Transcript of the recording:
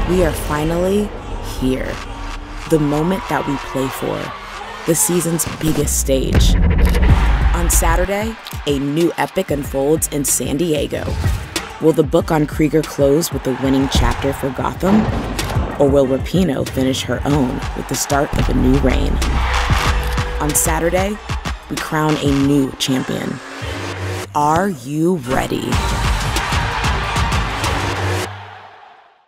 We are finally here. The moment that we play for. The season's biggest stage. On Saturday, a new epic unfolds in San Diego. Will the book on Krieger close with the winning chapter for Gotham? Or will Rapinoe finish her own with the start of a new reign? On Saturday, we crown a new champion. Are you ready?